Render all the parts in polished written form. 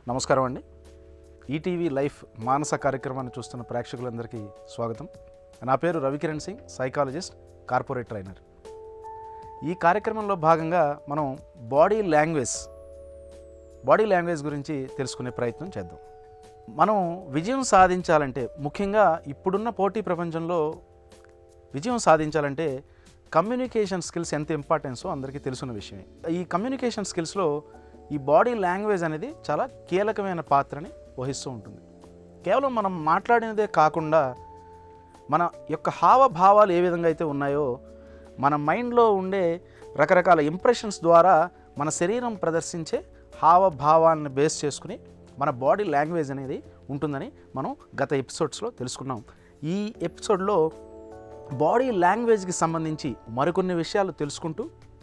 నమస్కారం అండి. ETV life మానస కార్యక్రమాన్ని చూస్తున్న ప్రేక్షకులందరికీ స్వాగతం. నా పేరు Ravikiran Singh, psychologist, corporate trainer. ఈ కార్యక్రమంలో భాగంగా మనం బాడీ లాంగ్వేజ్ గురించి తెలుసుకునే ప్రయత్నం చేద్దాం. మనం విజయం సాధించాలంటే, ముఖ్యంగా ఇప్పుడున్న పోటీ ప్రపంచంలో విజయం సాధించాలంటే కమ్యూనికేషన్ స్కిల్స్ ఎంత ఇంపార్టెన్సో అందరికీ తెలుసున్న విషయమే. ఈ కమ్యూనికేషన్ స్కిల్స్లో ఈ బాడీ లాంగ్వేజ్ అనేది చాలా కీలకమైన పాత్రని వహిస్తూ ఉంటుంది. కేవలం మనం మాట్లాడినదే కాకుండా మన యొక్క హావభావాలు ఏ విధంగా అయితే ఉన్నాయో, మన మైండ్లో ఉండే రకరకాల ఇంప్రెషన్స్ ద్వారా మన శరీరం ప్రదర్శించే హావభావాలను బేస్ చేసుకుని మన బాడీ లాంగ్వేజ్ అనేది ఉంటుందని మనం గత ఎపిసోడ్స్లో తెలుసుకున్నాం. ఈ ఎపిసోడ్లో బాడీ లాంగ్వేజ్కి సంబంధించి మరికొన్ని విషయాలు తెలుసుకుంటూ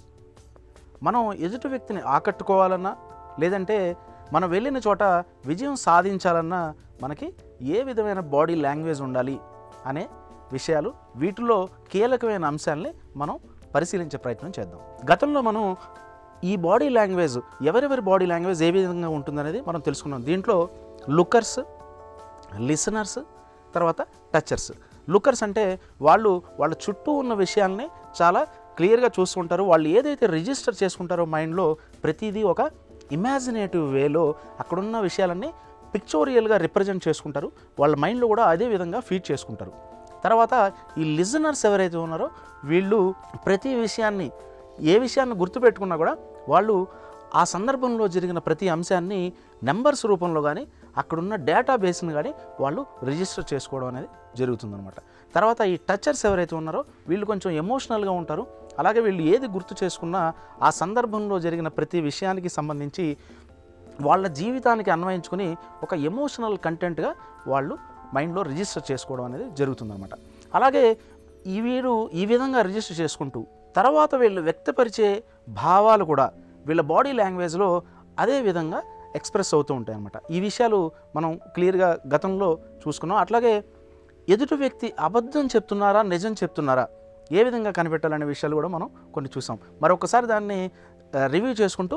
మనం ఎదుటి వ్యక్తిని ఆకట్టుకోవాలన్నా, లేదంటే మనం వెళ్ళిన చోట విజయం సాధించాలన్నా మనకి ఏ విధమైన బాడీ లాంగ్వేజ్ ఉండాలి అనే విషయాలు, వీటిలో కీలకమైన అంశాలని మనం పరిశీలించే ప్రయత్నం చేద్దాం. గతంలో మనం ఈ బాడీ లాంగ్వేజ్, ఎవరెవరి బాడీ లాంగ్వేజ్ ఏ విధంగా ఉంటుందనేది మనం తెలుసుకున్నాం. దీంట్లో లుకర్స్, లిసనర్స్, తర్వాత టచర్స్. లుకర్స్ అంటే వాళ్ళ చుట్టూ ఉన్న విషయాల్ని చాలా క్లియర్గా చూస్తుంటారు. వాళ్ళు ఏదైతే రిజిస్టర్ చేసుకుంటారో మైండ్లో, ప్రతిదీ ఒక ఇమాజినేటివ్ వేలో అక్కడున్న విషయాలన్నీ పిక్చోరియల్గా రిప్రజెంట్ చేసుకుంటారు. వాళ్ళ మైండ్లో కూడా అదే విధంగా ఫీడ్ చేసుకుంటారు. తర్వాత ఈ లిజనర్స్ ఎవరైతే ఉన్నారో, వీళ్ళు ప్రతి విషయాన్ని, ఏ విషయాన్ని గుర్తుపెట్టుకున్నా కూడా వాళ్ళు ఆ సందర్భంలో జరిగిన ప్రతి అంశాన్ని నెంబర్స్ రూపంలో కానీ, అక్కడున్న డేటాబేస్ని కానీ వాళ్ళు రిజిస్టర్ చేసుకోవడం అనేది జరుగుతుందన్నమాట. తర్వాత ఈ టచర్స్ ఎవరైతే ఉన్నారో, వీళ్ళు కొంచెం ఎమోషనల్గా ఉంటారు. అలాగే వీళ్ళు ఏది గుర్తు చేసుకున్నా ఆ సందర్భంలో జరిగిన ప్రతి విషయానికి సంబంధించి వాళ్ళ జీవితానికి అన్వయించుకొని ఒక ఎమోషనల్ కంటెంట్గా వాళ్ళు మైండ్లో రిజిస్టర్ చేసుకోవడం అనేది జరుగుతుందన్నమాట. అలాగే వీరు ఈ విధంగా రిజిస్టర్ చేసుకుంటూ తర్వాత వీళ్ళు వ్యక్తపరిచే భావాలు కూడా వీళ్ళ బాడీ లాంగ్వేజ్లో అదే విధంగా ఎక్స్ప్రెస్ అవుతూ ఉంటాయి అన్నమాట. ఈ విషయాలు మనం క్లియర్గా గతంలో చూసుకున్నాం. అట్లాగే ఎదుటి వ్యక్తి అబద్ధం చెప్తున్నారా, నిజం చెప్తున్నారా, ఏ విధంగా కనిపెట్టాలనే విషయాలు కూడా మనం కొన్ని చూసాం. మరొకసారి దాన్ని రివ్యూ చేసుకుంటూ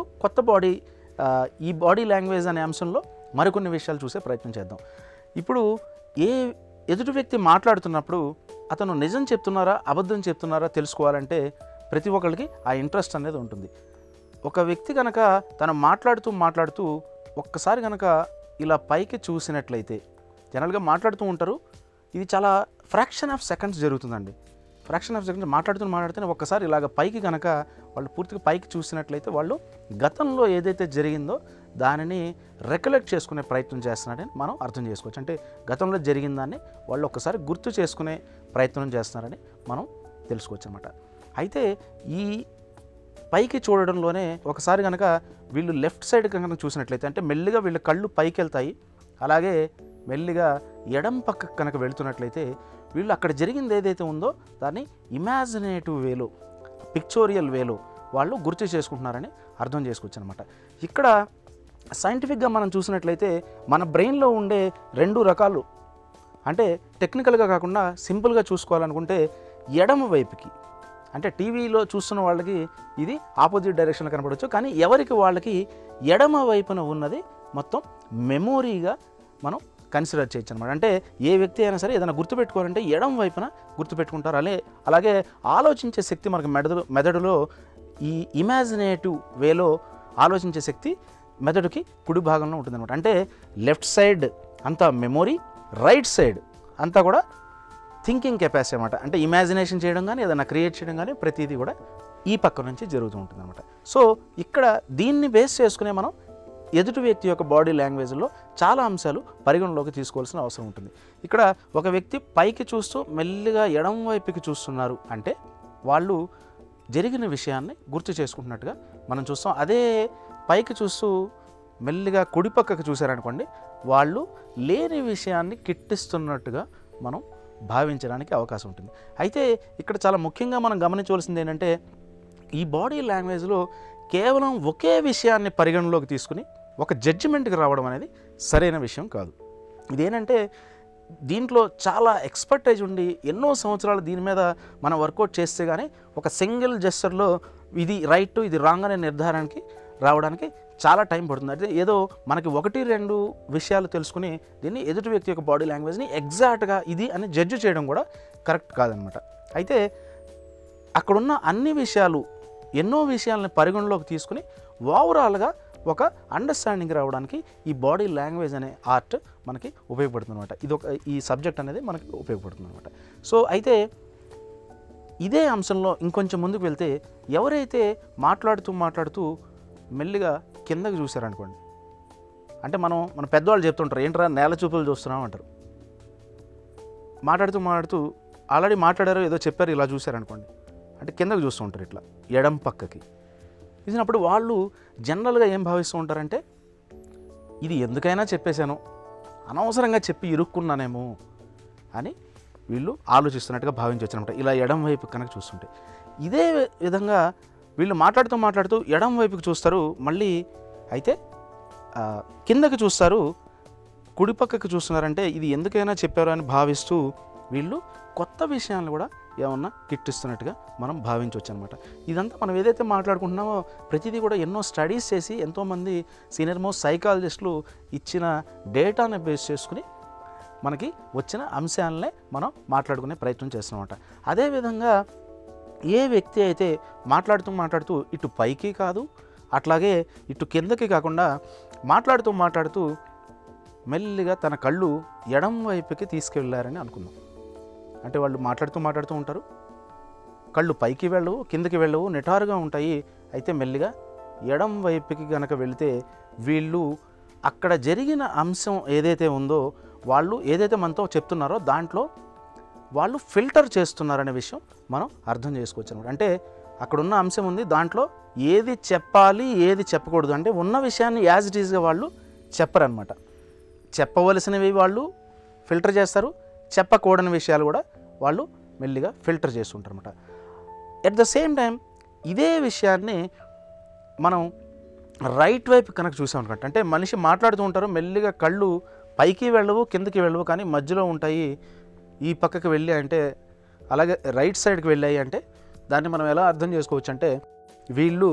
ఈ బాడీ లాంగ్వేజ్ అనే అంశంలో మరికొన్ని విషయాలు చూసే ప్రయత్నం చేద్దాం. ఇప్పుడు ఎదుటి వ్యక్తి మాట్లాడుతున్నప్పుడు అతను నిజం చెప్తున్నారా, అబద్ధం చెప్తున్నారా తెలుసుకోవాలంటే ప్రతి ఒక్కరికి ఆ ఇంట్రెస్ట్ అనేది ఉంటుంది. ఒక వ్యక్తి కనుక తను మాట్లాడుతూ ఒక్కసారి కనుక ఇలా పైకి చూసినట్లయితే, జనరల్గా మాట్లాడుతూ ఉంటారు, ఇది చాలా ఫ్రాక్షన్ ఆఫ్ సెకండ్స్ జరుగుతుందండి. ఫ్రాక్షన్ ఆఫ్ సెకండ్స్ మాట్లాడుతూనే ఒక్కసారి ఇలాగ పైకి కనుక వాళ్ళు పూర్తిగా పైకి చూసినట్లయితే వాళ్ళు గతంలో ఏదైతే జరిగిందో దానిని రికలెక్ట్ చేసుకునే ప్రయత్నం చేస్తున్నారని మనం అర్థం చేసుకోవచ్చు. అంటే గతంలో జరిగిన దాన్ని వాళ్ళు ఒక్కసారి గుర్తు చేసుకునే ప్రయత్నం చేస్తున్నారని మనం తెలుసుకోవచ్చు అన్నమాట. అయితే ఈ పైకి చూడడంలోనే ఒకసారి కనుక వీళ్ళు లెఫ్ట్ సైడ్ కనుక చూసినట్లయితే, అంటే మెల్లిగా వీళ్ళ కళ్ళు పైకి వెళ్తాయి. అలాగే మెల్లిగా ఎడం పక్కకు కనుక వెళుతున్నట్లయితే వీళ్ళు అక్కడ జరిగింది ఏదైతే ఉందో దాన్ని ఇమాజినేటివ్ వేలో, పిక్చోరియల్ వేలో వాళ్ళు గుర్తు చేసుకుంటున్నారని అర్థం చేసుకోవచ్చు అనమాట. ఇక్కడ సైంటిఫిక్గా మనం చూసినట్లయితే మన బ్రెయిన్లో ఉండే 2 రకాలు, అంటే టెక్నికల్గా కాకుండా సింపుల్గా చూసుకోవాలనుకుంటే ఎడమ వైపుకి, అంటే టీవీలో చూస్తున్న వాళ్ళకి ఇది ఆపోజిట్ డైరెక్షన్లో కనపడవచ్చు, కానీ ఎవరికి వాళ్ళకి ఎడమ వైపున ఉన్నది మొత్తం మెమోరీగా మనం కన్సిడర్ చేయొచ్చు అనమాట. అంటే ఏ వ్యక్తి అయినా సరే ఏదైనా గుర్తుపెట్టుకోవాలంటే ఎడమ వైపున గుర్తుపెట్టుకుంటారు. అలాగే ఆలోచించే శక్తి మనకి మెదడులో ఈ ఇమాజినేటివ్ వేలో ఆలోచించే శక్తి మెదడుకి కుడి భాగంలో ఉంటుందన్నమాట. అంటే లెఫ్ట్ సైడ్ అంతా మెమొరీ, రైట్ సైడ్ అంతా కూడా థింకింగ్ కెపాసిటీ అనమాట. అంటే ఇమాజినేషన్ చేయడం కానీ, ఏదైనా క్రియేట్ చేయడం కానీ ప్రతిదీ కూడా ఈ పక్క నుంచి జరుగుతూ ఉంటుంది అనమాట. సో ఇక్కడ దీన్ని బేస్ చేసుకునే మనం ఎదుటి వ్యక్తి యొక్క బాడీ లాంగ్వేజ్లో చాలా అంశాలు పరిగణలోకి తీసుకోవాల్సిన అవసరం ఉంటుంది. ఇక్కడ ఒక వ్యక్తి పైకి చూస్తూ మెల్లిగా ఎడం వైపుకి చూస్తున్నారు అంటే వాళ్ళు జరిగిన విషయాన్ని గుర్తు చేసుకుంటున్నట్టుగా మనం చూస్తాం. అదే పైకి చూస్తూ మెల్లిగా కుడి పక్కకు చూశారనుకోండి, వాళ్ళు లేని విషయాన్ని కిట్టిస్తున్నట్టుగా మనం భావించడానికి అవకాశం ఉంటుంది. అయితే ఇక్కడ చాలా ముఖ్యంగా మనం గమనించవలసింది ఏంటంటే, ఈ బాడీ లాంగ్వేజ్లో కేవలం ఒకే విషయాన్ని పరిగణలోకి తీసుకుని ఒక జడ్జిమెంట్కి రావడం అనేది సరైన విషయం కాదు. ఇదేంటంటే దీంట్లో చాలా ఎక్స్పర్టైజ్ ఉండి ఎన్నో సంవత్సరాలు దీని మీద మనం వర్కౌట్ చేస్తే కానీ ఒక సింగిల్ జెస్చర్లో ఇది రైట్, ఇది రాంగ్ అనే నిర్ధారణకి రావడానికి చాలా టైం పడుతుంది. అంటే ఏదో మనకి 1-2 విషయాలు తెలుసుకుని దీన్ని ఎదుటి వ్యక్తి యొక్క బాడీ లాంగ్వేజ్ని ఎగ్జాక్ట్గా ఇది అని జడ్జి చేయడం కూడా కరెక్ట్ కాదనమాట. అయితే అక్కడున్న అన్ని విషయాలు, ఎన్నో విషయాలని పరిగణలోకి తీసుకుని ఓవరాల్గా ఒక అండర్స్టాండింగ్ రావడానికి ఈ బాడీ లాంగ్వేజ్ అనే ఆర్ట్ మనకి ఉపయోగపడుతుంది అనమాట. ఈ సబ్జెక్ట్ అనేది మనకి ఉపయోగపడుతుంది అనమాట. సో అయితే ఇదే అంశంలో ఇంకొంచెం ముందుకు వెళ్తే, ఎవరైతే మాట్లాడుతూ మెల్లిగా కిందకి చూశారనుకోండి, అంటే మన పెద్దవాళ్ళు చెప్తుంటారు, ఏంట్రా నేల చూపులు చూస్తున్నాం అంటారు. మాట్లాడుతూ ఆల్రెడీ మాట్లాడారో ఏదో చెప్పారు, ఇలా చూశారనుకోండి, అంటే కిందకి చూస్తూ ఉంటారు, ఇట్లా ఎడం పక్కకి చూసినప్పుడు వాళ్ళు జనరల్గా ఏం భావిస్తూ ఉంటారంటే, ఇది ఎందుకైనా చెప్పేశాను, అనవసరంగా చెప్పి ఇరుక్కున్నానేమో అని వీళ్ళు ఆలోచిస్తున్నట్టుగా భావించవచ్చు అనమాట. ఇలా ఎడం వైపు కనుక చూస్తుంటే, ఇదే విధంగా వీళ్ళు మాట్లాడుతూ ఎడం వైపుకి చూస్తారు, మళ్ళీ అయితే కిందకి చూస్తారు, కుడి పక్కకి చూస్తున్నారంటే ఇది ఎందుకైనా చెప్పారు అని భావిస్తూ వీళ్ళు కొత్త విషయాలను కూడా ఏమన్నా కిట్టిస్తున్నట్టుగా మనం భావించవచ్చు అనమాట. ఇదంతా మనం ఏదైతే మాట్లాడుకుంటున్నామో ప్రతిదీ కూడా ఎన్నో స్టడీస్ చేసి ఎంతోమంది సీనియర్ మోస్ట్ సైకాలజిస్టులు ఇచ్చిన డేటాను బేస్ చేసుకుని మనకి వచ్చిన అంశాలనే మనం మాట్లాడుకునే ప్రయత్నం చేస్తున్నామన్నమాట. అదేవిధంగా ఏ వ్యక్తి అయితే మాట్లాడుతూ ఇటు పైకి కాదు, అట్లాగే ఇటు కిందకి కాకుండా మాట్లాడుతూ మెల్లిగా తన కళ్ళు ఎడం వైపుకి తీసుకెళ్ళారని అనుకుందాం. అంటే వాళ్ళు మాట్లాడుతూ ఉంటారు, కళ్ళు పైకి వెళ్ళవు, కిందకి వెళ్ళవు, నిటారుగా ఉంటాయి. అయితే మెల్లిగా ఎడం వైపుకి కనుక వెళితే వీళ్ళు అక్కడ జరిగిన అంశం ఏదైతే ఉందో, వాళ్ళు ఏదైతే మనతో చెప్తున్నారో దాంట్లో వాళ్ళు ఫిల్టర్ చేస్తున్నారనే విషయం మనం అర్థం చేసుకోవచ్చు అనమాట. అంటే అక్కడున్న అంశం ఉంది, దాంట్లో ఏది చెప్పాలి ఏది చెప్పకూడదు అంటే ఉన్న విషయాన్ని యాజ్ ఇట్ ఈజ్గా వాళ్ళు చెప్పరనమాట. చెప్పవలసినవి వాళ్ళు ఫిల్టర్ చేస్తారు, చెప్పకూడని విషయాలు కూడా వాళ్ళు మెల్లిగా ఫిల్టర్ చేస్తుంటారు అనమాట. ఎట్ ద సేమ్ టైం ఇదే విషయాన్ని మనం రైట్ వైపు కనుక చూసామనుకుంటే, అంటే మనిషి మాట్లాడుతూ ఉంటారు, మెల్లిగా కళ్ళు పైకి వెళ్ళవు, కిందకి వెళ్ళవు, కానీ మధ్యలో ఉంటాయి. ఈ పక్కకి వెళ్ళి అంటే అలాగే రైట్ సైడ్కి వెళ్ళాయి అంటే దాన్ని మనం ఎలా అర్థం చేసుకోవచ్చు అంటే, వీళ్ళు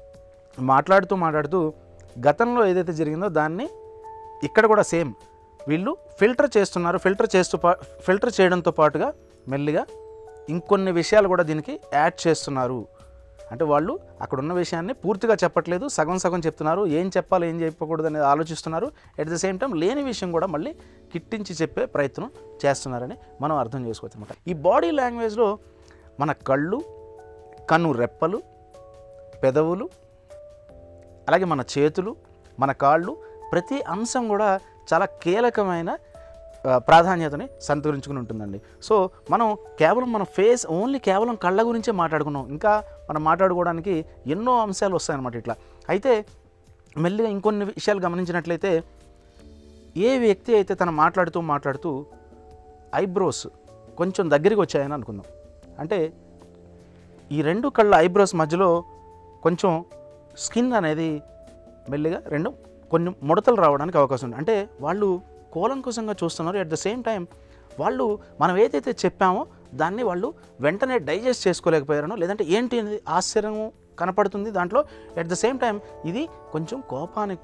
మాట్లాడుతూ గతంలో ఏదైతే జరిగిందో దాన్ని ఇక్కడ కూడా సేమ్ వీళ్ళు ఫిల్టర్ చేస్తున్నారు. ఫిల్టర్ చేయడంతో పాటుగా మెల్లిగా ఇంకొన్ని విషయాలు కూడా దీనికి యాడ్ చేస్తున్నారు. అంటే వాళ్ళు అక్కడ ఉన్న విషయాన్ని పూర్తిగా చెప్పట్లేదు, సగం చెప్తున్నారు, ఏం చెప్పాలి ఏం చెప్పకూడదు అనేది ఆలోచిస్తున్నారు. ఎట్ ద సేమ్ టైం లేని విషయం కూడా మళ్ళీ కిట్టించి చెప్పే ప్రయత్నం చేస్తున్నారని మనం అర్థం చేసుకోవచ్చు అనమాట. ఈ బాడీ లాంగ్వేజ్లో మన కళ్ళు, కన్ను రెప్పలు, పెదవులు, అలాగే మన చేతులు, మన కాళ్ళు, ప్రతి అంశం కూడా చాలా కీలకమైన ప్రాధాన్యతని సంతరించుకుని ఉంటుందండి. సో మనం కేవలం మన ఫేస్ ఓన్లీ కేవలం కళ్ళ గురించే మాట్లాడుకున్నాం, ఇంకా మనం మాట్లాడుకోవడానికి ఎన్నో అంశాలు వస్తాయన్నమాట ఇట్లా. అయితే మెల్లిగా ఇంకొన్ని విషయాలు గమనించినట్లయితే, ఏ వ్యక్తి అయితే తను మాట్లాడుతూ ఐబ్రోస్ కొంచెం దగ్గరికి వచ్చాయని అనుకుందాం, అంటే ఈ రెండు కళ్ళ ఐబ్రోస్ మధ్యలో కొంచెం స్కిన్ అనేది మెల్లిగా కొన్ని ముడతలు రావడానికి అవకాశం ఉంది. అంటే వాళ్ళు కూలంకుశంగా చూస్తున్నారు. ఎట్ ద సేమ్ టైం వాళ్ళు మనం ఏదైతే చెప్పామో దాన్ని వాళ్ళు వెంటనే డైజెస్ట్ చేసుకోలేకపోయారనో, లేదంటే ఏంటి అనేది ఆశ్చర్యం కనపడుతుంది దాంట్లో. ఎట్ ద సేమ్ టైం ఇది కొంచెం కోపానికి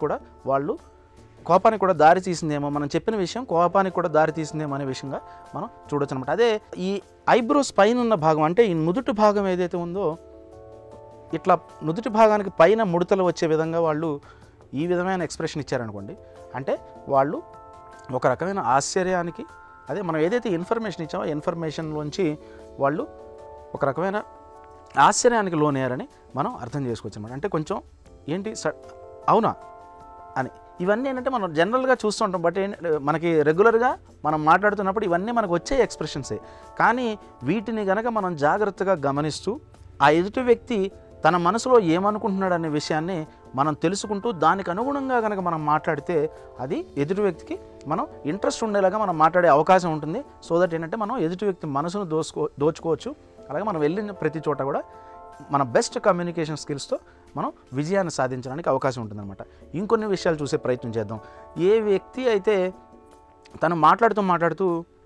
కూడా దారి తీసిందేమో, మనం చెప్పిన విషయం కోపానికి కూడా దారి తీసిందేమో అనే విషయంగా మనం చూడొచ్చు అనమాట. అదే ఈ ఐబ్రోస్ పైన ఉన్న భాగం, అంటే ఈ నుదుటి భాగం ఏదైతే ఉందో, ఇట్లా నుదుటి భాగానికి పైన ముడతలు వచ్చే విధంగా వాళ్ళు ఈ విధమైన ఎక్స్ప్రెషన్ ఇచ్చారనుకోండి, అంటే వాళ్ళు ఒక రకమైన ఆశ్చర్యానికి, అదే మనం ఏదైతే ఇన్ఫర్మేషన్ ఇచ్చామో ఇన్ఫర్మేషన్లోంచి వాళ్ళు ఒక రకమైన ఆశ్చర్యానికి లోనయ్యారని మనం అర్థం చేసుకోవచ్చు అనమాట. అంటే కొంచెం ఏంటి అవునా అని, ఇవన్నీ ఏంటంటే మనం జనరల్గా చూస్తుంటాం, బట్ మనకి రెగ్యులర్గా మనం మాట్లాడుతున్నప్పుడు ఇవన్నీ మనకు వచ్చే ఎక్స్ప్రెషన్సే. కానీ వీటిని కనుక మనం జాగ్రత్తగా గమనిస్తూ ఆ ఎదుటి వ్యక్తి తన మనసులో ఏమనుకుంటున్నాడు అనే విషయాన్ని మనం తెలుసుకుంటూ దానికి అనుగుణంగా కనుక మనం మాట్లాడితే అది ఎదుటి వ్యక్తికి మనం ఇంట్రెస్ట్ ఉండేలాగా మనం మాట్లాడే అవకాశం ఉంటుంది. సో దట్ ఏంటంటే మనం ఎదుటి వ్యక్తి మనసును దోచుకోవచ్చు. అలాగే మనం వెళ్ళిన ప్రతి చోట కూడా మన బెస్ట్ కమ్యూనికేషన్ స్కిల్స్తో మనం విజయాన్ని సాధించడానికి అవకాశం ఉంటుందన్నమాట. ఇంకొన్ని విషయాలు చూసే ప్రయత్నం చేద్దాం. ఏ వ్యక్తి అయితే తను మాట్లాడుతూ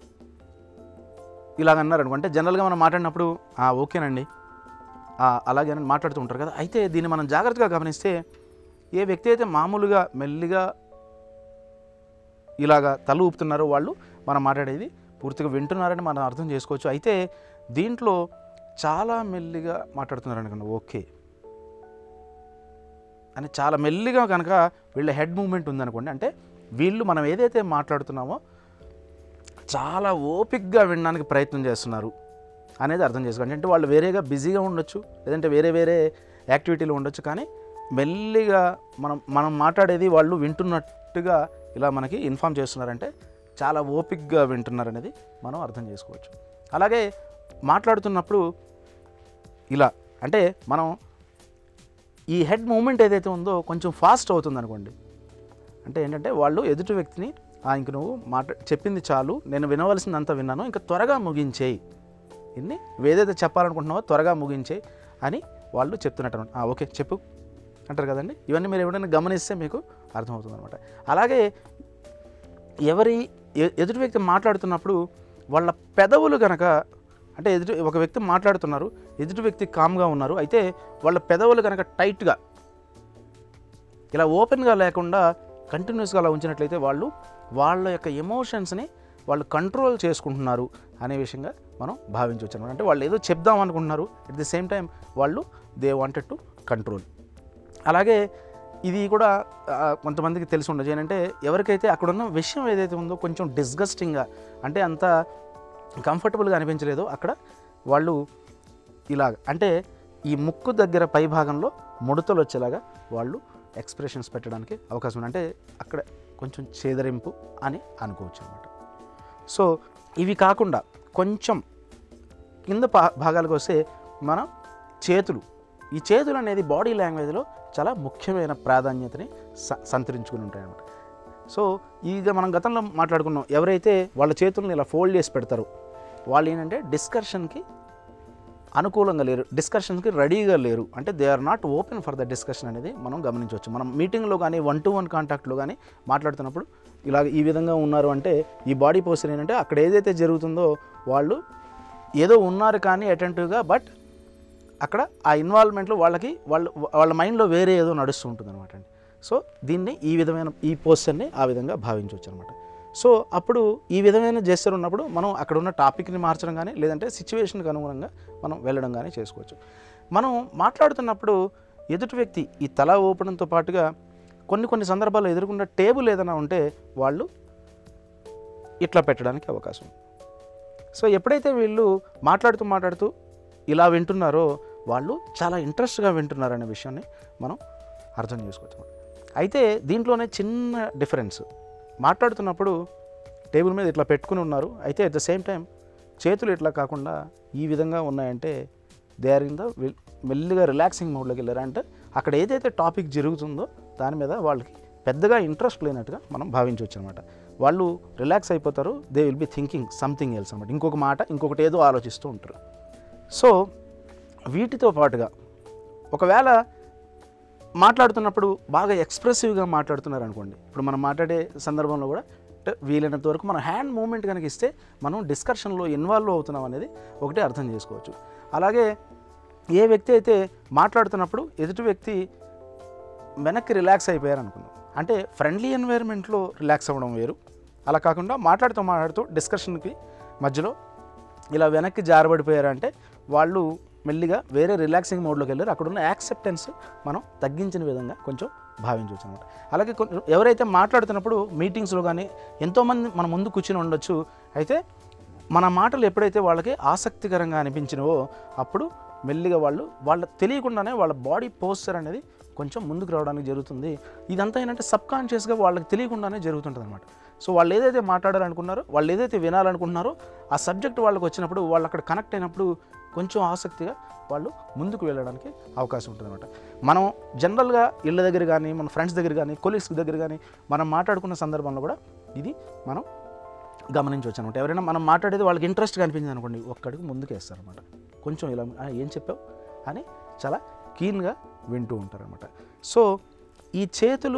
ఇలాగన్నారు అనుకుంటే, జనరల్గా మనం మాట్లాడినప్పుడు ఓకేనండి అలాగే అని మాట్లాడుతూ ఉంటారు కదా. అయితే దీన్ని మనం జాగ్రత్తగా గమనిస్తే ఏ వ్యక్తి అయితే మామూలుగా మెల్లిగా ఇలాగా తల ఊపుతున్నారో వాళ్ళు మనం మాట్లాడేది పూర్తిగా వింటున్నారని మనం అర్థం చేసుకోవచ్చు. అయితే దీంట్లో చాలా మెల్లిగా మాట్లాడుతున్నారు అనుకోండి, ఓకే అని చాలా మెల్లిగా కనుక వీళ్ళ హెడ్ మూమెంట్ ఉందనుకోండి, అంటే వీళ్ళు మనం ఏదైతే మాట్లాడుతున్నామో చాలా ఓపిక్గా వినడానికి ప్రయత్నం చేస్తున్నారు అనేది అర్థం చేసుకోండి. అంటే వాళ్ళు వేరేగా బిజీగా ఉండొచ్చు, లేదంటే వేరే వేరే యాక్టివిటీలు ఉండొచ్చు, కానీ మెల్లిగా మనం మాట్లాడేది వాళ్ళు వింటున్నట్టుగా ఇలా మనకి ఇన్ఫామ్ చేస్తున్నారంటే చాలా ఓపిక్గా వింటున్నారనేది మనం అర్థం చేసుకోవచ్చు. అలాగే మాట్లాడుతున్నప్పుడు ఇలా అంటే మనం ఈ హెడ్ మూమెంట్ ఏదైతే ఉందో కొంచెం ఫాస్ట్ అవుతుంది అనుకోండి, అంటే ఏంటంటే వాళ్ళు ఎదుటి వ్యక్తిని ఇంక నువ్వు చెప్పింది చాలు, నేను వినవలసిందంతా విన్నాను, ఇంకా త్వరగా ముగించేయి, ఇన్ని నువ్వు ఏదైతే చెప్పాలనుకుంటున్నావో త్వరగా ముగించేయి అని వాళ్ళు చెప్తున్నట్టు. ఓకే చెప్పు అంటారు కదండి. ఇవన్నీ మీరు ఎవరైనా గమనిస్తే మీకు అర్థమవుతుంది అనమాట. అలాగే ఎదుటి వ్యక్తి మాట్లాడుతున్నప్పుడు వాళ్ళ పెదవులు కనుక, అంటే ఒక వ్యక్తి మాట్లాడుతున్నారు, ఎదుటి వ్యక్తి కామ్గా ఉన్నారు, అయితే వాళ్ళ పెదవులు కనుక టైట్గా ఇలా ఓపెన్గా లేకుండా కంటిన్యూస్గా అలా ఉంచినట్లయితే వాళ్ళు వాళ్ళ యొక్క ఎమోషన్స్ని వాళ్ళు కంట్రోల్ చేసుకుంటున్నారు అనే విషయంగా మనం భావించవచ్చు అనమాట. అంటే వాళ్ళు ఏదో చెప్దాం అనుకుంటున్నారు, అట్ ది సేమ్ టైం వాళ్ళు దే వాంటెడ్ టు కంట్రోల్. అలాగే ఇది కూడా కొంతమందికి తెలిసి ఉండదు ఏంటంటే, ఎవరికైతే అక్కడున్న విషయం ఏదైతే ఉందో కొంచెం డిస్గస్టింగ్గా, అంటే అంత కంఫర్టబుల్గా అనిపించలేదో అక్కడ వాళ్ళు ఇలాగ, అంటే ఈ ముక్కు దగ్గర పై భాగంలో ముడతలు వచ్చేలాగా వాళ్ళు ఎక్స్ప్రెషన్స్ పెట్టడానికి అవకాశం ఉంది. అంటే అక్కడ కొంచెం చేదరింపు అని అనుకోవచ్చు అనమాట. సో ఇవి కాకుండా కొంచెం కింద భాగాలకు వస్తే మన ఈ చేతులు అనేది బాడీ లాంగ్వేజ్లో చాలా ముఖ్యమైన ప్రాధాన్యతని సంతరించుకుని ఉంటాయి అన్నమాట. సో ఇక మనం గతంలో మాట్లాడుకున్నాం, ఎవరైతే వాళ్ళ చేతులను ఇలా ఫోల్డ్ చేసి పెడతారో వాళ్ళు ఏంటంటే డిస్కషన్కి అనుకూలంగా లేరు, డిస్కషన్స్కి రెడీగా లేరు, అంటే they are not open for the discussion అనేది మనం గమనించవచ్చు. మనం మీటింగ్లో కానీ 1-to-1 కాంటాక్ట్లో కానీ మాట్లాడుతున్నప్పుడు ఇలా ఈ విధంగా ఉన్నారు అంటే ఈ బాడీ పోస్చర్ ఏంటంటే అక్కడ ఏదైతే జరుగుతుందో వాళ్ళు ఏదో ఉన్నారు కానీ అటెంటివ్గా, బట్ అక్కడ ఆ ఇన్వాల్వ్మెంట్లో వాళ్ళ మైండ్లో వేరే ఏదో నడుస్తూ ఉంటుంది అనమాట అండి. సో దీన్ని ఈ పోస్చర్ని ఆ విధంగా భావించవచ్చు అనమాట. సో అప్పుడు ఈ విధమైన జెస్చర్ ఉన్నప్పుడు మనం అక్కడ ఉన్న టాపిక్ని మార్చడం కానీ, లేదంటే సిచ్యువేషన్కి అనుగుణంగా మనం వెళ్ళడం కానీ చేసుకోవచ్చు. మనం మాట్లాడుతున్నప్పుడు ఎదుటి వ్యక్తి ఈ తల ఊపడంతో పాటుగా కొన్ని సందర్భాల్లో ఎదుర్కొన్న టేబుల్ ఏదైనా ఉంటే వాళ్ళు ఇట్లా పెట్టడానికి అవకాశం. సో ఎప్పుడైతే వీళ్ళు మాట్లాడుతూ ఇలా వింటున్నారో వాళ్ళు చాలా ఇంట్రెస్ట్గా వింటున్నారనే విషయాన్ని మనం అర్థం చేసుకోవచ్చు. అయితే దీంట్లోనే చిన్న డిఫరెన్స్, మాట్లాడుతున్నప్పుడు టేబుల్ మీద ఇట్లా పెట్టుకుని ఉన్నారు, అయితే అట్ ద సేమ్ టైం చేతులు ఇట్లా కాకుండా ఈ విధంగా ఉన్నాయంటే దే ఆర్ ఇన్ ద మెల్లిగా రిలాక్సింగ్ మోడ్లోకి వెళ్ళారు. అంటే అక్కడ ఏదైతే టాపిక్ జరుగుతుందో దాని మీద వాళ్ళకి పెద్దగా ఇంట్రెస్ట్ లేనట్టుగా మనం భావించవచ్చు అనమాట. వాళ్ళు రిలాక్స్ అయిపోతారు, they will be thinking something else అనమాట, ఇంకొకటి ఏదో ఆలోచిస్తూ ఉంటారు. సో వీటితో పాటుగా ఒకవేళ మాట్లాడుతున్నప్పుడు బాగా ఎక్స్ప్రెసివ్గా మాట్లాడుతున్నారు అనుకోండి, ఇప్పుడు మనం మాట్లాడే సందర్భంలో కూడా వీలైనంత వరకు మనం హ్యాండ్ మూమెంట్ కనుక ఇస్తే మనం డిస్కషన్లో ఇన్వాల్వ్ అవుతున్నాం అనేది ఒకటి అర్థం చేసుకోవచ్చు. అలాగే ఏ వ్యక్తి అయితే మాట్లాడుతున్నప్పుడు ఎదుటి వ్యక్తి వెనక్కి రిలాక్స్ అయిపోయారు అనుకున్నాం, అంటే ఫ్రెండ్లీ ఎన్వైర్న్మెంట్లో రిలాక్స్ అవ్వడం వేరు, అలా కాకుండా మాట్లాడుతూ డిస్కషన్కి మధ్యలో ఇలా వెనక్కి జారబడిపోయారంటే వాళ్ళు మెల్లిగా వేరే రిలాక్సింగ్ మోడ్లోకి వెళ్ళారు, అక్కడున్న యాక్సెప్టెన్స్ మనం తగ్గించిన విధంగా కొంచెం భావించవచ్చు అనమాట. అలాగే ఎవరైతే మాట్లాడుతున్నప్పుడు మీటింగ్స్లో కానీ ఎంతోమంది మన ముందు కూర్చుని ఉండొచ్చు, అయితే మన మాటలు ఎప్పుడైతే వాళ్ళకి ఆసక్తికరంగా అనిపించినవో అప్పుడు మెల్లిగా వాళ్ళ తెలియకుండానే వాళ్ళ బాడీ పోస్చర్ అనేది కొంచెం ముందుకు రావడానికి జరుగుతుంది. ఇదంతా ఏంటంటే సబ్కాన్షియస్గా వాళ్ళకి తెలియకుండానే జరుగుతుంటుంది అనమాట. సో వాళ్ళు ఏదైతే మాట్లాడాలనుకున్నారో, వాళ్ళు ఏదైతే వినాలనుకుంటున్నారో ఆ సబ్జెక్ట్ వాళ్ళకి వచ్చినప్పుడు, వాళ్ళు అక్కడ కనెక్ట్ అయినప్పుడు కొంచెం ఆసక్తిగా వాళ్ళు ముందుకు వెళ్ళడానికి అవకాశం ఉంటుంది అనమాట. మనం జనరల్గా ఇళ్ళ దగ్గర కానీ, మన ఫ్రెండ్స్ దగ్గర కానీ, కొలీగ్స్ దగ్గర కానీ మనం మాట్లాడుకున్న సందర్భంలో కూడా ఇది మనం గమనించవచ్చు అనమాట. ఎవరైనా మనం మాట్లాడేది వాళ్ళకి ఇంట్రెస్ట్గా అనిపించింది అనుకోండి, ఒక్కడికి ముందుకు వేస్తారనమాట, కొంచెం ఇలా ఏం చెప్పావు అని చాలా కీన్గా వింటూ ఉంటారనమాట. సో ఈ చేతులు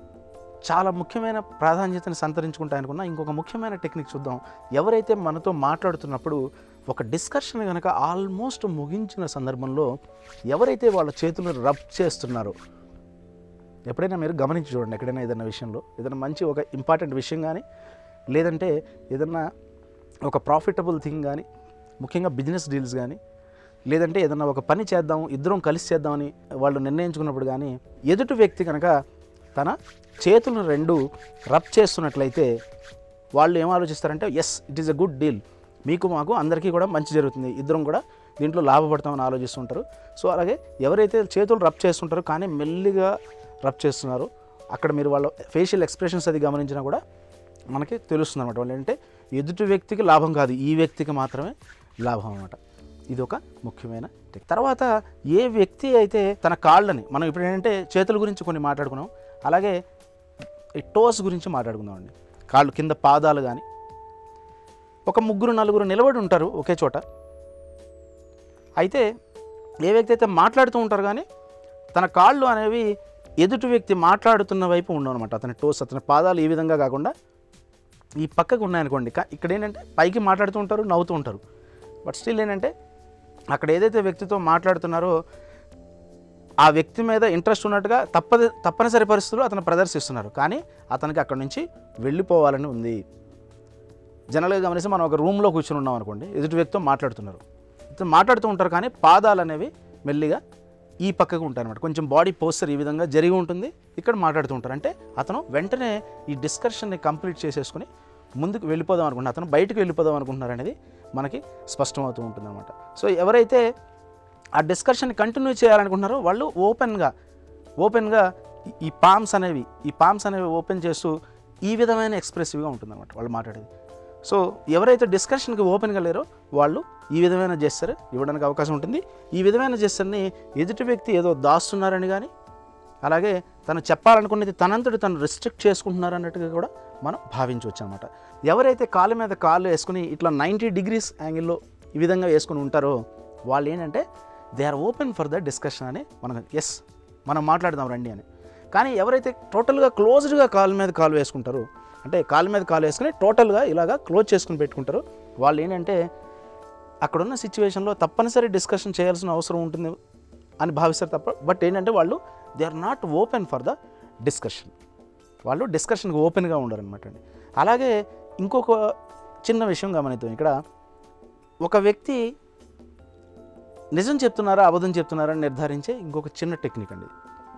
చాలా ముఖ్యమైన ప్రాధాన్యతను సంతరించుకుంటాయనుకున్నా ఇంకొక ముఖ్యమైన టెక్నిక్ చూద్దాం. ఎవరైతే మనతో మాట్లాడుతున్నప్పుడు ఒక డిస్కషన్ కనుక ఆల్మోస్ట్ ముగించిన సందర్భంలో ఎవరైతే వాళ్ళ చేతులను రబ్ చేస్తున్నారో, ఎప్పుడైనా మీరు గమనించి చూడండి, ఎక్కడైనా ఏదైనా విషయంలో ఏదైనా మంచి ఒక ఇంపార్టెంట్ విషయం కానీ, లేదంటే ఏదన్నా ఒక ప్రాఫిటబుల్ థింగ్ కానీ, ముఖ్యంగా బిజినెస్ డీల్స్ కానీ, లేదంటే ఏదన్నా ఒక పని చేద్దాం, ఇద్దరం కలిసి చేద్దామని వాళ్ళు నిర్ణయించుకున్నప్పుడు కానీ ఎదుటి వ్యక్తి కనుక తన చేతులను రెండు రబ్ చేస్తున్నట్లయితే వాళ్ళు ఏం ఆలోచిస్తారంటే, yes it is a good deal, మీకు మాకు అందరికీ కూడా మంచి జరుగుతుంది, ఇద్దరం కూడా దీంట్లో లాభపడతామని ఆలోచిస్తుంటారు. సో అలాగే ఎవరైతే చేతులు రబ్ చేస్తుంటారో కానీ మెల్లిగా రబ్ చేస్తున్నారో, అక్కడ మీరు వాళ్ళ ఫేషియల్ ఎక్స్ప్రెషన్స్ అది గమనించినా కూడా మనకి తెలుస్తుంది అనమాట. వాళ్ళు ఏంటంటే ఎదుటి వ్యక్తికి లాభం కాదు, ఈ వ్యక్తికి మాత్రమే లాభం అనమాట. ఇది ఒక ముఖ్యమైన టెక్. తర్వాత ఏ వ్యక్తి అయితే తన కాళ్ళని, మనం ఇప్పుడు ఏంటంటే చేతుల గురించి కొన్ని మాట్లాడుకున్నాం, అలాగే ఈ టోస్ గురించి మాట్లాడుకుందామండి. కాళ్ళు కింద పాదాలు కానీ, ఒక ముగ్గురు నలుగురు నిలబడి ఉంటారు ఒకే చోట, అయితే ఏ వ్యక్తి అయితే మాట్లాడుతూ ఉంటారు కానీ తన కాళ్ళు అనేవి ఎదుటి వ్యక్తి మాట్లాడుతున్న వైపు ఉండవు అనమాట. అతని టోస్, అతని పాదాలు ఈ విధంగా కాకుండా ఈ పక్కకు ఉన్నాయనుకోండి. ఇక్కడ ఏంటంటే పైకి మాట్లాడుతూ ఉంటారు, నవ్వుతూ ఉంటారు, బట్ స్టిల్ ఏంటంటే అక్కడ ఏదైతే వ్యక్తితో మాట్లాడుతున్నారో ఆ వ్యక్తి మీద ఇంట్రెస్ట్ ఉన్నట్టుగా తప్పనిసరి పరిస్థితుల్లో అతను ప్రదర్శిస్తున్నారు, కానీ అతనికి అక్కడి నుంచి వెళ్ళిపోవాలని ఉంది. జనరల్గా గమనిస్తే మనం ఒక రూమ్లో కూర్చొని ఉన్నాం అనుకోండి, ఎదుటి వ్యక్తితో మాట్లాడుతూ ఉంటారు కానీ పాదాలు అనేవి మెల్లిగా ఈ పక్కకు ఉంటాయి అనమాట. కొంచెం బాడీ పోస్చర్ ఈ విధంగా జరిగి ఉంటుంది, ఇక్కడ మాట్లాడుతూ ఉంటారు. అంటే అతను వెంటనే ఈ డిస్కషన్ని కంప్లీట్ చేసేసుకుని ముందుకు వెళ్ళిపోదాం అనుకుంటున్నారు, అతను బయటకు వెళ్ళిపోదాం అనుకుంటున్నారు అనేది మనకి స్పష్టమవుతూ ఉంటుంది అనమాట. సో ఎవరైతే ఆ డిస్కషన్ని కంటిన్యూ చేయాలనుకుంటున్నారో వాళ్ళు ఓపెన్గా ఈ పామ్స్ అనేవి ఓపెన్ చేస్తూ ఈ విధమైన ఎక్స్ప్రెసివ్గా ఉంటుందన్నమాట వాళ్ళు మాట్లాడేది. సో ఎవరైతే డిస్కషన్కి ఓపెన్గా లేరో వాళ్ళు ఈ విధమైన జెస్చర్ ఇవ్వడానికి అవకాశం ఉంటుంది. ఈ విధమైన జెస్చర్ని ఎదుటి వ్యక్తి ఏదో దాస్తున్నారని కానీ, అలాగే తను చెప్పాలనుకునేది తనంతటి తను రిస్ట్రిక్ట్ చేసుకుంటున్నారు అన్నట్టుగా కూడా మనం భావించవచ్చు అనమాట. ఎవరైతే కాళ్ళ మీద కాళ్ళు వేసుకుని ఇట్లా 90 degrees యాంగిల్లో ఈ విధంగా వేసుకుని ఉంటారో వాళ్ళు ఏంటంటే they are open for the discussion అని మనం మాట్లాడదాం రండి అని. కానీ ఎవరైతే టోటల్గా క్లోజ్డ్గా కాళ్ళ మీద కాలు వేసుకుంటారో, అంటే కాళ్ళ మీద కాలు వేసుకుని టోటల్గా ఇలాగా క్లోజ్ చేసుకుని పెట్టుకుంటారో వాళ్ళు ఏంటంటే అక్కడున్న సిచ్యువేషన్లో తప్పనిసరి డిస్కషన్ చేయాల్సిన అవసరం ఉంటుంది అని భావిస్తారు తప్ప, బట్ ఏంటంటే వాళ్ళు they are not open for the discussion, వాళ్ళు డిస్కషన్కి ఓపెన్గా ఉండరు అనమాట అండి. అలాగే ఇంకొక చిన్న విషయం గమనిద్దాం. ఇక్కడ ఒక వ్యక్తి నిజం చెప్తున్నారా అబద్ధం చెప్తున్నారా అని నిర్ధారించే ఇంకొక చిన్న టెక్నిక్ అండి.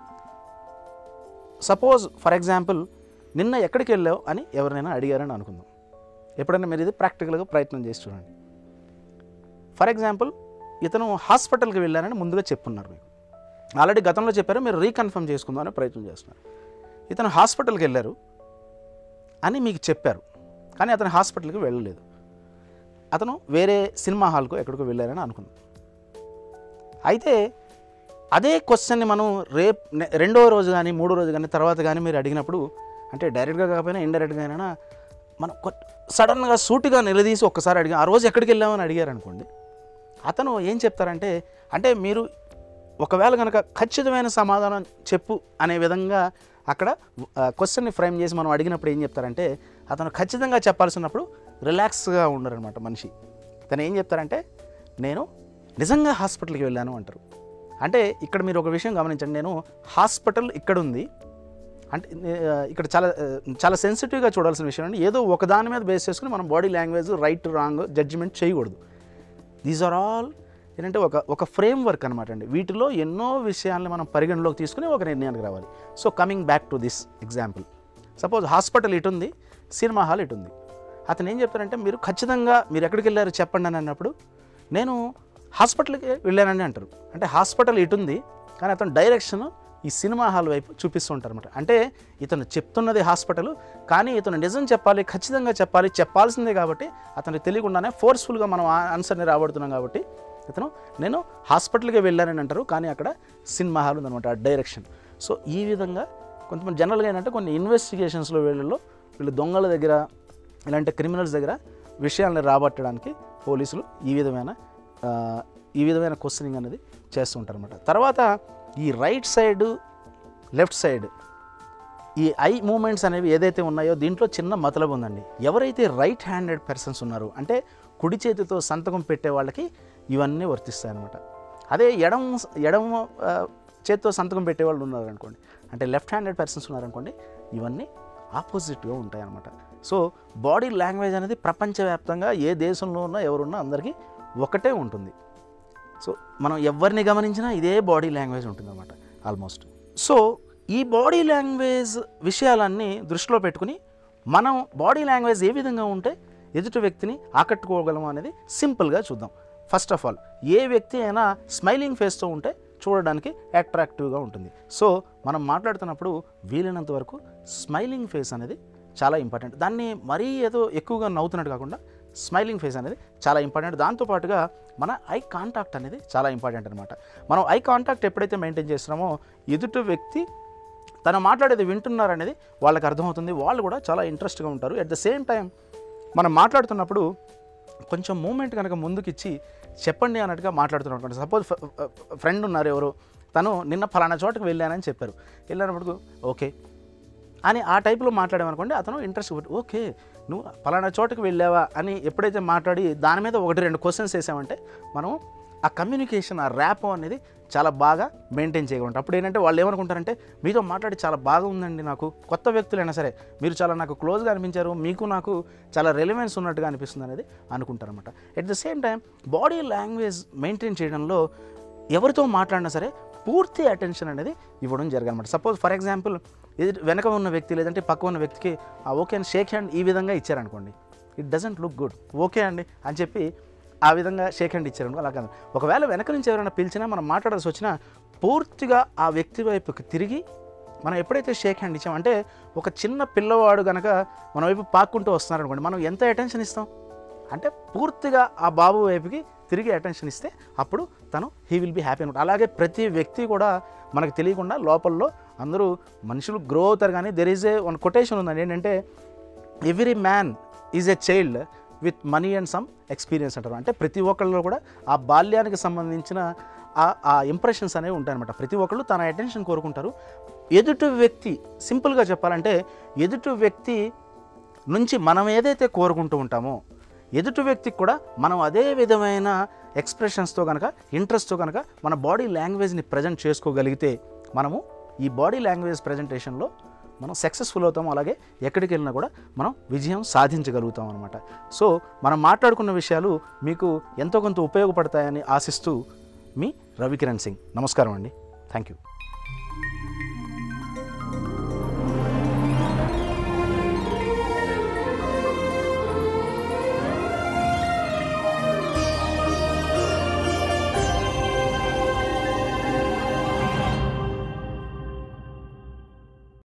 సపోజ్ ఫర్ ఎగ్జాంపుల్ నిన్న ఎక్కడికి వెళ్ళావు అని ఎవరినైనా అడిగారని అనుకుందాం. ఎప్పుడైనా మీరు ఇది ప్రాక్టికల్గా ప్రయత్నం చేసి చూడండి. ఫర్ ఎగ్జాంపుల్ ఇతను హాస్పిటల్కి వెళ్ళారని ముందుగా చెప్పున్నారు, మీకు ఆల్రెడీ గతంలో చెప్పారు, మీరు రీకన్ఫర్మ్ చేసుకుందాం అనే ప్రయత్నం చేస్తున్నారు. ఇతను హాస్పిటల్కి వెళ్ళారు అని మీకు చెప్పారు, కానీ అతను హాస్పిటల్కి వెళ్ళలేదు, అతను వేరే సినిమా హాల్కు ఎక్కడికో వెళ్ళారని అనుకున్నాం. అయితే అదే క్వశ్చన్ని మనం రెండో రోజు కానీ మూడో రోజు కానీ తర్వాత కానీ మీరు అడిగినప్పుడు, అంటే డైరెక్ట్గా కాకపోయినా ఇండైరెక్ట్గా అయినా మనం సడన్గా సూటిగా నిలదీసి ఒక్కసారి అడిగి ఆ రోజు ఎక్కడికి వెళ్ళామని అడిగారు అనుకోండి, అతను ఏం చెప్తారంటే, అంటే మీరు ఒకవేళ కనుక ఖచ్చితమైన సమాధానం చెప్పు అనే విధంగా అక్కడ క్వశ్చన్ని ఫ్రేమ్ చేసి మనం అడిగినప్పుడు ఏం చెప్తారంటే, అతను ఖచ్చితంగా చెప్పాల్సినప్పుడు రిలాక్స్గా ఉండరనమాట మనిషి. తను ఏం చెప్తారంటే, నేను నిజంగా హాస్పిటల్కి వెళ్ళాను అంటారు. అంటే ఇక్కడ మీరు ఒక విషయం గమనించండి, నేను హాస్పిటల్ ఇక్కడ ఉంది అంటే ఇక్కడ చాలా సెన్సిటివ్గా చూడాల్సిన విషయం అండి. ఏదో ఒక దాని మీద బేస్ చేసుకుని మనం body language right wrong judgement చేయకూడదు. దీస్ ఆర్ ఆల్ ఏంటంటే ఒక ఫ్రేమ్ వర్క్ అనమాట అండి. వీటిలో ఎన్నో విషయాల్ని మనం పరిగణలోకి తీసుకుని ఒక నిర్ణయానికి రావాలి. So coming back to this example, suppose hospital ఇటు ఉంది, సినిమా హాల్ ఇటు ఉంది. అతను ఏం చెప్తారంటే, మీరు ఖచ్చితంగా మీరు ఎక్కడికి వెళ్ళారు చెప్పండి అని అన్నప్పుడు, నేను హాస్పిటల్కి వెళ్ళానని అంటారు. అంటే హాస్పిటల్ ఇటు ఉంది కానీ అతను డైరెక్షన్ ఈ సినిమా హాల్ వైపు చూపిస్తూ ఉంటారు అనమాట. అంటే ఇతను చెప్తున్నది హాస్పిటల్, కానీ ఇతను నిజం చెప్పాలి, ఖచ్చితంగా చెప్పాల్సిందే కాబట్టి అతనికి తెలియకుండానే ఫోర్స్ఫుల్గా మనం ఆన్సర్ని రాబడుతున్నాం కాబట్టి ఇతను నేను హాస్పిటల్కి వెళ్ళానని అంటారు, కానీ అక్కడ సినిమా హాల్ ఉందన్నమాట డైరెక్షన్. సో ఈ విధంగా కొంతమంది జనరల్గా ఏంటంటే కొన్ని ఇన్వెస్టిగేషన్స్లో వీళ్ళు దొంగల దగ్గర ఇలాంటి క్రిమినల్స్ దగ్గర విషయాలను రాబట్టడానికి పోలీసులు ఈ విధమైన క్వశ్చనింగ్ అనేది చేస్తూ ఉంటారు అన్నమాట. తర్వాత ఈ రైట్ సైడ్ లెఫ్ట్ సైడ్ ఈ ఐ మూమెంట్స్ అనేవి ఏదైతే ఉన్నాయో దీంట్లో చిన్న మతలబు ఉందండి. ఎవరైతే రైట్ హ్యాండెడ్ పర్సన్స్ ఉన్నారో, అంటే కుడి చేతితో సంతకం పెట్టే వాళ్ళకి ఇవన్నీ వర్తిస్తాయి అన్నమాట. అదే ఎడమ చేతితో సంతకం పెట్టేవాళ్ళు ఉన్నారు అనుకోండి, అంటే లెఫ్ట్ హ్యాండెడ్ పర్సన్స్ ఉన్నారనుకోండి, ఇవన్నీ ఆపోజిట్గా ఉంటాయి అన్నమాట. సో బాడీ లాంగ్వేజ్ అనేది ప్రపంచవ్యాప్తంగా ఏ దేశంలో ఉన్నా ఎవరున్నా అందరికీ ఒకటే ఉంటుంది. సో మనం ఎవరిని గమనించినా ఇదే బాడీ లాంగ్వేజ్ ఉంటుందన్నమాట ఆల్మోస్ట్. సో ఈ బాడీ లాంగ్వేజ్ విషయాలన్నీ దృష్టిలో పెట్టుకుని మనం బాడీ లాంగ్వేజ్ ఏ విధంగా ఉంటే ఎదుటి వ్యక్తిని ఆకట్టుకోగలం అనేది సింపుల్గా చూద్దాం. ఫస్ట్ ఆఫ్ ఆల్, ఏ వ్యక్తి అయినా స్మైలింగ్ ఫేస్తో ఉంటే చూడడానికి అట్రాక్టివ్గా ఉంటుంది. సో మనం మాట్లాడుతున్నప్పుడు వీలైనంత వరకు స్మైలింగ్ ఫేస్ అనేది చాలా ఇంపార్టెంట్. దాన్ని మరీ ఏదో ఎక్కువగా నవ్వుతున్నట్టు కాకుండా స్మైలింగ్ ఫేస్ అనేది చాలా ఇంపార్టెంట్. దాంతోపాటుగా మన ఐ కాంటాక్ట్ అనేది చాలా ఇంపార్టెంట్ అనమాట. మనం ఐ కాంటాక్ట్ ఎప్పుడైతే మెయింటైన్ చేస్తున్నామో ఎదుటి వ్యక్తి తను మాట్లాడేది వింటున్నారనేది వాళ్ళకి అర్థమవుతుంది. వాళ్ళు కూడా చాలా ఇంట్రెస్ట్గా ఉంటారు. అట్ ద సేమ్ టైం మనం మాట్లాడుతున్నప్పుడు కొంచెం మూమెంట్ కనుక ముందుకిచ్చి చెప్పండి అన్నట్టుగా మాట్లాడుతున్నాం అనుకోండి. సపోజ్ ఫ్రెండ్ ఉన్నారు ఎవరు, తను నిన్న ఫలానా చోటుకు వెళ్ళానని చెప్పారు. వెళ్ళినప్పుడు ఓకే అని ఆ టైప్లో మాట్లాడామనుకోండి, అతను ఇంట్రెస్ట్ ఓకే నువ్వు ఫలానా చోటుకు వెళ్ళావా అని ఎప్పుడైతే మాట్లాడి దాని మీద 1-2 క్వశ్చన్స్ వేసామంటే మనం ఆ కమ్యూనికేషన్, ఆ ర్యాపో అనేది చాలా బాగా మెయింటైన్ చేయగలుగుతాం. అప్పుడు ఏంటంటే వాళ్ళు ఏమనుకుంటారంటే మీతో మాట్లాడి చాలా బాగా ఉందండి, నాకు కొత్త వ్యక్తులైనా సరే మీరు చాలా నాకు క్లోజ్గా అనిపించారు, మీకు నాకు చాలా రెలవెన్స్ ఉన్నట్టుగా అనిపిస్తుంది అనేది అనుకుంటారనమాట. At the same time body language maintain చేయడంలో ఎవరితో మాట్లాడినా సరే పూర్తి అటెన్షన్ అనేది ఇవ్వడం జరగాలన్నమాట. సపోజ్ ఫర్ ఎగ్జాంపుల్ వెనక ఉన్న వ్యక్తి లేదంటే పక్క ఉన్న వ్యక్తికి ఓకే అని షేక్ హ్యాండ్ ఈ విధంగా ఇచ్చారనుకోండి, it doesn't look good. Okay అండి అని చెప్పి ఆ విధంగా షేక్ హ్యాండ్ ఇచ్చారనుకో, అలా కాదు. ఒకవేళ వెనక నుంచి ఎవరైనా పిలిచినా మనం మాట్లాడాల్సి వచ్చినా పూర్తిగా ఆ వ్యక్తి వైపుకి తిరిగి మనం ఎప్పుడైతే షేక్ హ్యాండ్ ఇచ్చామంటే ఒక చిన్న పిల్లవాడు కనుక మన వైపు పాక్కుంటూ వస్తున్నారనుకోండి, మనం ఎంత అటెన్షన్ ఇస్తాం అంటే పూర్తిగా ఆ బాబు వైపుకి తిరిగి అటెన్షన్ ఇస్తే అప్పుడు తను హీ విల్ బీ హ్యాపీ అనమాట. అలాగే ప్రతి వ్యక్తి కూడా మనకు తెలియకుండా లోపల్లో అందరూ మనుషులు గ్రో అవుతారు. కానీ దెర్ ఈజ్ వన్ కొటేషన్ ఉందండి, ఏంటంటే every man is a child with money and some experience అంటారు. అంటే ప్రతి ఒక్కళ్ళలో కూడా ఆ బాల్యానికి సంబంధించిన ఆ ఇంప్రెషన్స్ అనేవి ఉంటాయన్నమాట. ప్రతి ఒక్కళ్ళు తన అటెన్షన్ కోరుకుంటారు. ఎదుటి వ్యక్తి, సింపుల్గా చెప్పాలంటే ఎదుటి వ్యక్తి నుంచి మనం ఏదైతే కోరుకుంటూ ఉంటామో ఎదుటి వ్యక్తికి కూడా మనం అదే విధమైన ఎక్స్ప్రెషన్స్తో కనుక, ఇంట్రెస్ట్తో కనుక మన బాడీ లాంగ్వేజ్ని ప్రజెంట్ చేసుకోగలిగితే మనము ఈ బాడీ లాంగ్వేజ్ ప్రజెంటేషన్లో మనం సక్సెస్ఫుల్ అవుతాము. అలాగే ఎక్కడికి వెళ్ళినా కూడా మనం విజయం సాధించగలుగుతాం అనమాట. సో మనం మాట్లాడుకున్న విషయాలు మీకు ఎంతో కొంత ఉపయోగపడతాయని ఆశిస్తూ మీ రవికిరణ్ సింగ్. నమస్కారం అండి. Thank you.